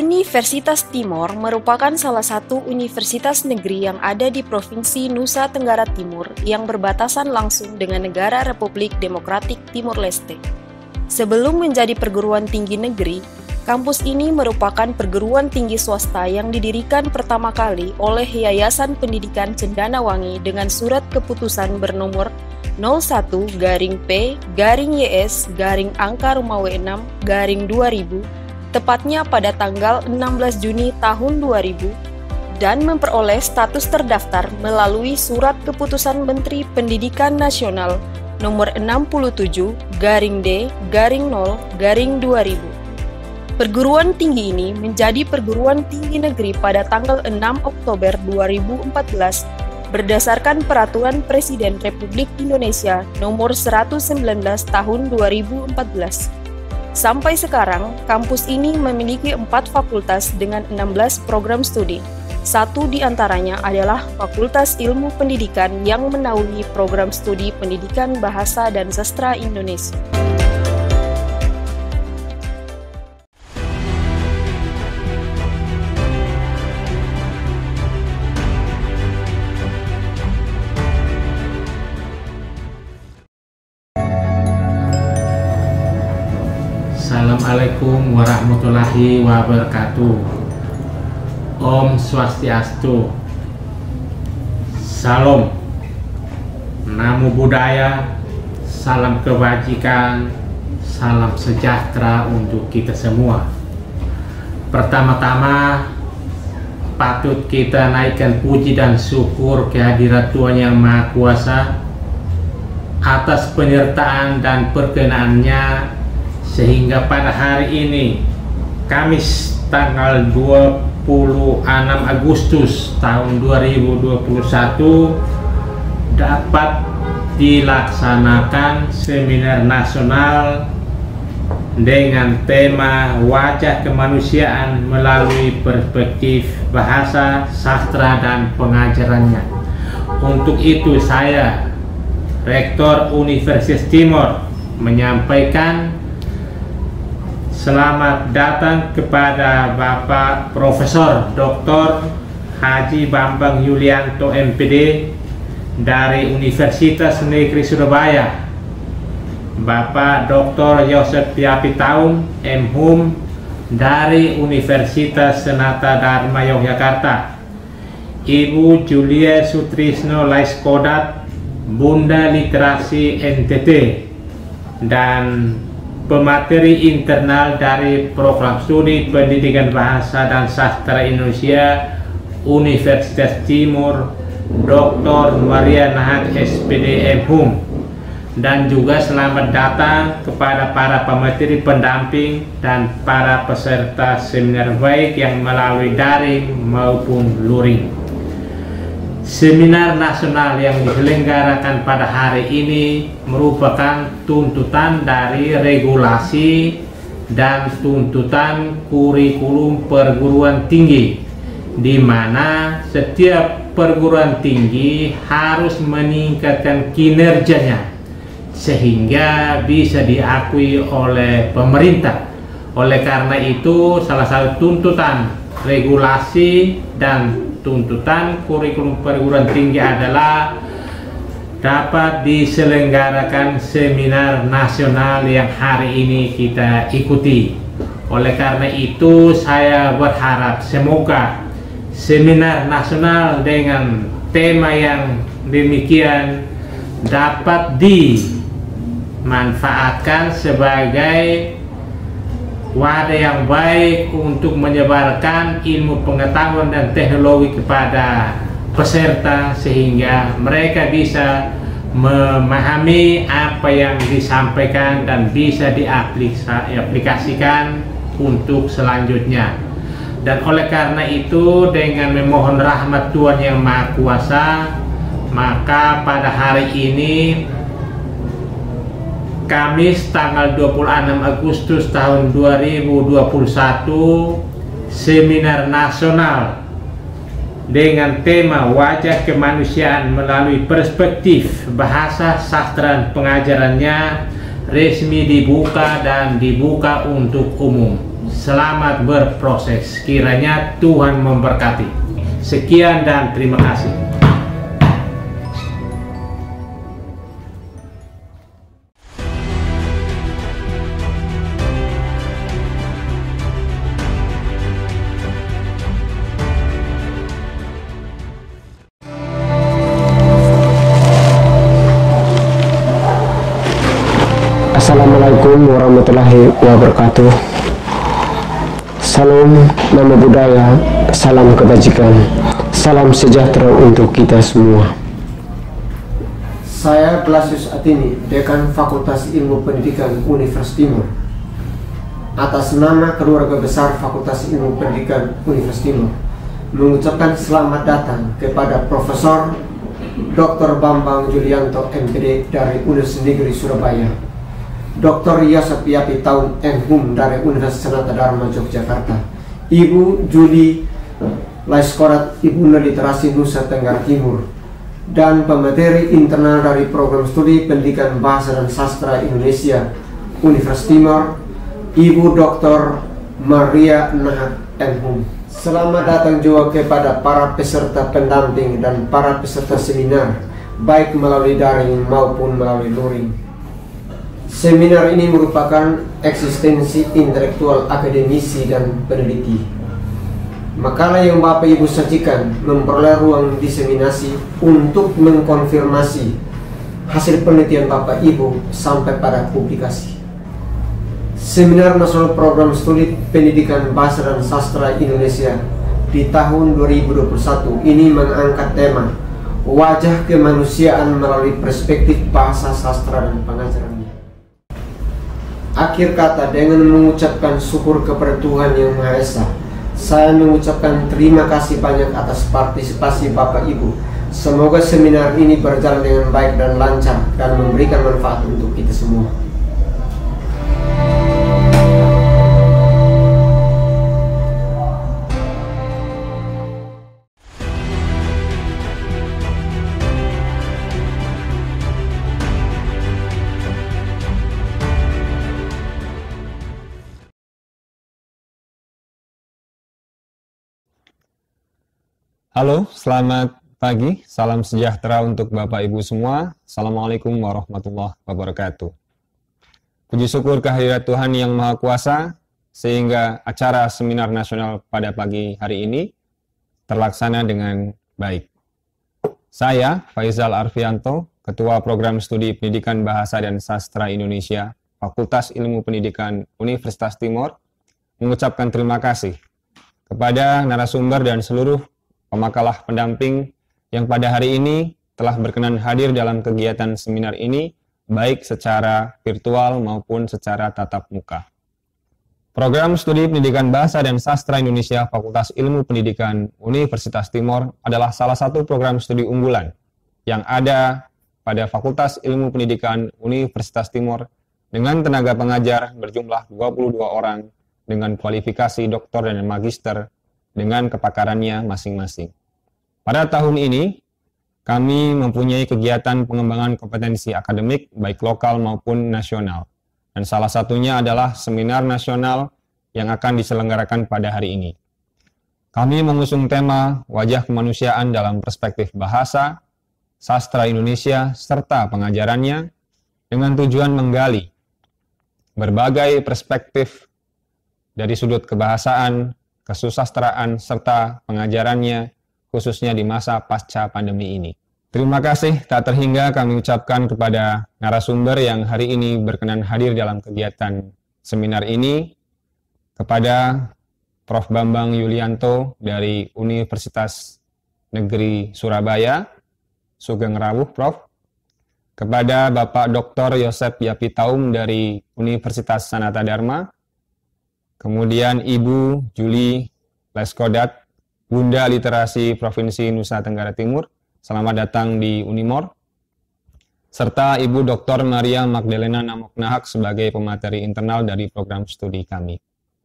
Universitas Timor merupakan salah satu universitas negeri yang ada di Provinsi Nusa Tenggara Timur yang berbatasan langsung dengan negara Republik Demokratik Timor Leste. Sebelum menjadi perguruan tinggi negeri, kampus ini merupakan perguruan tinggi swasta yang didirikan pertama kali oleh Yayasan Pendidikan Cendanawangi dengan surat keputusan bernomor 01-YS-Angka-6-2000 tepatnya pada tanggal 16 Juni tahun 2000 dan memperoleh status terdaftar melalui Surat Keputusan Menteri Pendidikan Nasional nomor 67-D-0-2000. Perguruan tinggi ini menjadi perguruan tinggi negeri pada tanggal 6 Oktober 2014 berdasarkan Peraturan Presiden Republik Indonesia nomor 119 tahun 2014. Sampai sekarang, kampus ini memiliki 4 fakultas dengan 16 program studi. Satu di antaranya adalah Fakultas Ilmu Pendidikan yang menaungi program studi Pendidikan Bahasa dan Sastra Indonesia. Assalamualaikum warahmatullahi wabarakatuh. Om Swastiastu. Salam. Namo Buddhaya. Salam kebajikan. Salam sejahtera untuk kita semua. Pertama-tama patut kita naikkan puji dan syukur kehadirat Tuhan Yang Maha Kuasa atas penyertaan dan perkenaannya sehingga pada hari ini Kamis tanggal 26 Agustus tahun 2021 dapat dilaksanakan seminar nasional dengan tema Wajah Kemanusiaan melalui Perspektif Bahasa, Sastra, dan Pengajarannya. Untuk itu saya, Rektor Universitas Timor, menyampaikan selamat datang kepada Bapak Profesor Dr. Haji Bambang Yulianto MPD dari Universitas Negeri Surabaya, Bapak Dr. Yosef Piapitaun MHum dari Universitas Senata Dharma Yogyakarta, Ibu Julia Sutrisno Laiskodat, Bunda Literasi NTT, dan pemateri internal dari Program Studi Pendidikan Bahasa dan Sastra Indonesia Universitas Timur, Dr. Maria Nahat SPD MHum, dan juga selamat datang kepada para pemateri pendamping dan para peserta seminar baik yang melalui daring maupun luring. Seminar nasional yang diselenggarakan pada hari ini merupakan tuntutan dari regulasi dan tuntutan kurikulum perguruan tinggi, di mana setiap perguruan tinggi harus meningkatkan kinerjanya sehingga bisa diakui oleh pemerintah. Oleh karena itu, salah satu tuntutan regulasi dan tuntutan kurikulum perguruan tinggi adalah dapat diselenggarakan seminar nasional yang hari ini kita ikuti. Oleh karena itu, saya berharap semoga seminar nasional dengan tema yang demikian dapat dimanfaatkan sebagai wadah yang baik untuk menyebarkan ilmu pengetahuan dan teknologi kepada peserta sehingga mereka bisa memahami apa yang disampaikan dan bisa diaplikasikan untuk selanjutnya. Dan oleh karena itu, dengan memohon rahmat Tuhan Yang Maha Kuasa, maka pada hari ini Kamis tanggal 26 Agustus tahun 2021 seminar nasional dengan tema Wajah Kemanusiaan melalui Perspektif Bahasa, Sastra, dan Pengajarannya resmi dibuka dan dibuka untuk umum. Selamat berproses. Kiranya Tuhan memberkati. Sekian dan terima kasih. Assalamualaikum warahmatullahi wabarakatuh. Salam nama budaya, salam kebajikan, salam sejahtera untuk kita semua. Saya Blasius Atini, Dekan Fakultas Ilmu Pendidikan Universitas Timur. Atas nama keluarga besar Fakultas Ilmu Pendidikan Universitas Timur, mengucapkan selamat datang kepada Profesor Dr. Bambang Yulianto MPD dari Universitas Negeri Surabaya, Dr. Yosep Yapi Taum MHum dari Universitas Sanata Dharma Yogyakarta, Ibu Juli Laiskorat, Ibunda Literasi Nusa Tenggara Timur, dan pemateri internal dari Program Studi Pendidikan Bahasa dan Sastra Indonesia Universitas Timur, Ibu Dr. Maria Nahat MHum. Selamat datang juga kepada para peserta pendamping dan para peserta seminar, baik melalui daring maupun melalui luring. Seminar ini merupakan eksistensi intelektual akademisi dan peneliti. Makalah yang Bapak Ibu sajikan memperoleh ruang diseminasi untuk mengkonfirmasi hasil penelitian Bapak Ibu sampai pada publikasi. Seminar Nasional Program Studi Pendidikan Bahasa dan Sastra Indonesia di tahun 2021 ini mengangkat tema wajah kemanusiaan melalui perspektif bahasa, sastra, dan pengajarannya. Akhir kata, dengan mengucapkan syukur kepada Tuhan Yang Maha Esa, saya mengucapkan terima kasih banyak atas partisipasi Bapak Ibu. Semoga seminar ini berjalan dengan baik dan lancar dan memberikan manfaat untuk kita semua. Halo, selamat pagi. Salam sejahtera untuk Bapak Ibu semua. Assalamualaikum warahmatullahi wabarakatuh. Puji syukur kehadirat Tuhan Yang Maha Kuasa, sehingga acara seminar nasional pada pagi hari ini terlaksana dengan baik. Saya, Faizal Arfianto, Ketua Program Studi Pendidikan Bahasa dan Sastra Indonesia, Fakultas Ilmu Pendidikan Universitas Timur, mengucapkan terima kasih kepada narasumber dan seluruh pemakalah pendamping yang pada hari ini telah berkenan hadir dalam kegiatan seminar ini, baik secara virtual maupun secara tatap muka. Program Studi Pendidikan Bahasa dan Sastra Indonesia Fakultas Ilmu Pendidikan Universitas Timur adalah salah satu program studi unggulan yang ada pada Fakultas Ilmu Pendidikan Universitas Timur dengan tenaga pengajar berjumlah 22 orang dengan kualifikasi doktor dan magister dengan kepakarannya masing-masing. Pada tahun ini, kami mempunyai kegiatan pengembangan kompetensi akademik baik lokal maupun nasional. Dan salah satunya adalah seminar nasional yang akan diselenggarakan pada hari ini. Kami mengusung tema wajah kemanusiaan dalam perspektif bahasa, sastra Indonesia, serta pengajarannya dengan tujuan menggali berbagai perspektif dari sudut kebahasaan, kesusastraan, serta pengajarannya, khususnya di masa pasca pandemi ini. Terima kasih tak terhingga kami ucapkan kepada narasumber yang hari ini berkenan hadir dalam kegiatan seminar ini, kepada Prof. Bambang Yulianto dari Universitas Negeri Surabaya, Sugeng Rawuh, Prof. Kepada Bapak Dr. Yosep Yapi Taum dari Universitas Sanata Dharma, kemudian Ibu Juli Laiskorat, Bunda Literasi Provinsi Nusa Tenggara Timur, selamat datang di Unimor, serta Ibu Dr. Maria Magdalena Namok Nahak sebagai pemateri internal dari program studi kami.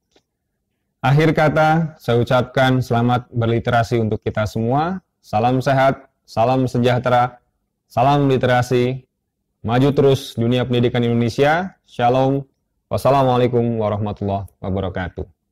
Akhir kata, saya ucapkan selamat berliterasi untuk kita semua. Salam sehat, salam sejahtera, salam literasi, maju terus dunia pendidikan Indonesia. Shalom. Wassalamualaikum warahmatullahi wabarakatuh.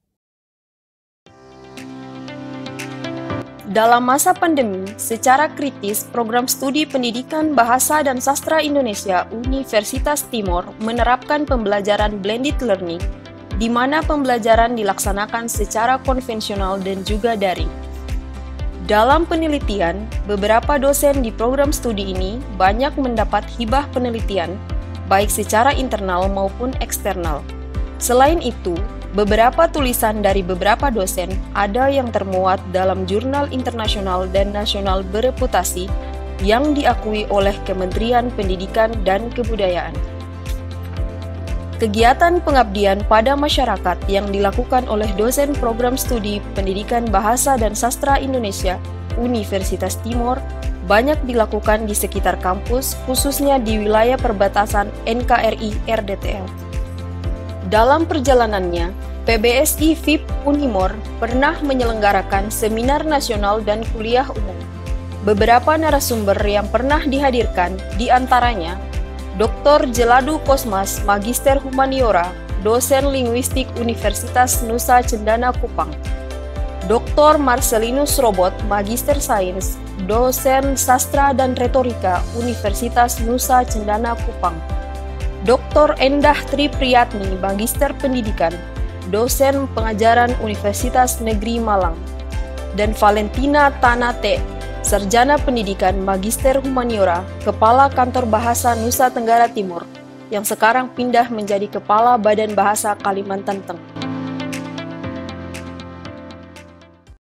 Dalam masa pandemi, secara kritis, program studi pendidikan bahasa dan sastra Indonesia Universitas Timor menerapkan pembelajaran blended learning, di mana pembelajaran dilaksanakan secara konvensional dan juga daring. Dalam penelitian, beberapa dosen di program studi ini banyak mendapat hibah penelitian, baik secara internal maupun eksternal. Selain itu, beberapa tulisan dari beberapa dosen ada yang termuat dalam jurnal internasional dan nasional bereputasi yang diakui oleh Kementerian Pendidikan dan Kebudayaan. Kegiatan pengabdian pada masyarakat yang dilakukan oleh dosen program studi Pendidikan Bahasa dan Sastra Indonesia Universitas Timor banyak dilakukan di sekitar kampus, khususnya di wilayah perbatasan NKRI RDTL. Dalam perjalanannya, PBSI FIP Unimor pernah menyelenggarakan seminar nasional dan kuliah umum. Beberapa narasumber yang pernah dihadirkan diantaranya Dr. Jeladu Kosmas, Magister Humaniora, dosen linguistik Universitas Nusa Cendana Kupang, Dr. Marcelinus Robot, Magister Sains, dosen sastra dan retorika Universitas Nusa Cendana Kupang, Dr. Endah Tri Priyatni, Magister Pendidikan, dosen pengajaran Universitas Negeri Malang, dan Valentina Tanate, Sarjana Pendidikan Magister Humaniora, Kepala Kantor Bahasa Nusa Tenggara Timur, yang sekarang pindah menjadi Kepala Badan Bahasa Kalimantan Tengah.